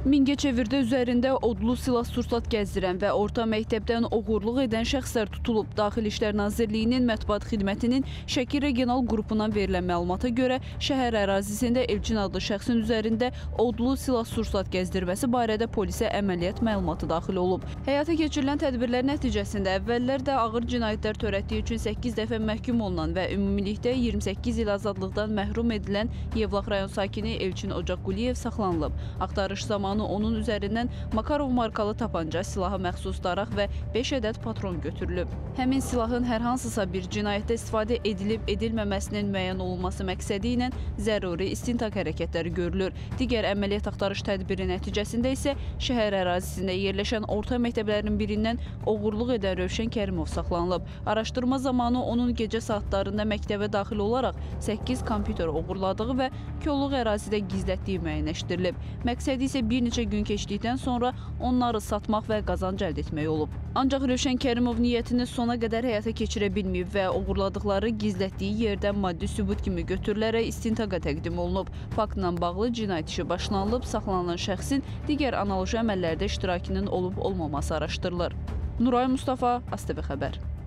Mingəçevirdə üzərində odlu silah-sursat gəzdirən və orta məktəbdən oğurluq edən şəxslər tutulub. Daxili İşlər Nazirliyinin mətbuat xidmətinin Şəki regional qrupundan verilən məlumata görə şəhər ərazisində Elçin adlı şəxsin üzərində odlu silah-sursat gəzdirməsi barədə polisə əməliyyat məlumatı daxil olub. Həyata keçirilən tədbirlər nəticəsində əvvəllər də ağır cinayətlər törətdiyi üçün 8 dəfə məhkum olunan və ümumilikdə 28 il azadlıqdan məhrum edilən Yevlax rayon sakini Elçin Ocaqquliyev saxlanılıb. Axtarış zamanı onun üzərindən Makarov markalı tapanca, silaha məxsus daraq və 5 ədəd patron götürülüb. Həmin silahın hər hansısa bir cinayətdə istifadə edilib-edilməməsinin müəyyən olunması məqsədi ilə zəruri istintaq hərəkətləri görülür. Digər əməliyyat axtarış tədbiri nəticəsində isə şəhər ərazisində yerləşən orta məktəblərin birindən oğurluq edən Rövşən Kərimov saxlanılıb. Araşdırma zamanı onun gecə saatlarında məktəbə daxil olaraq 8 kompüter oğurladığı və kolluq ərazidə gizlətdiyi müəyyənləşdirilib. Məqsədi isə bir neçə gün keçdikdən sonra onları satmaq və qazanc əldə etmək olub. Ancaq Rövşən Kərimov niyyətini sona qədər həyata keçirə bilməyib və oğurladıqları gizlətdiyi yerdən maddi sübut kimi götürülərək istintaqa təqdim olunub. Faktla bağlı cinayət işi başlanılıb, saxlanılan şəxsin digər analoji əməllərdə iştirakının olub-olmaması araşdırılır. Nuray Mustafa, ASTV Xəbər.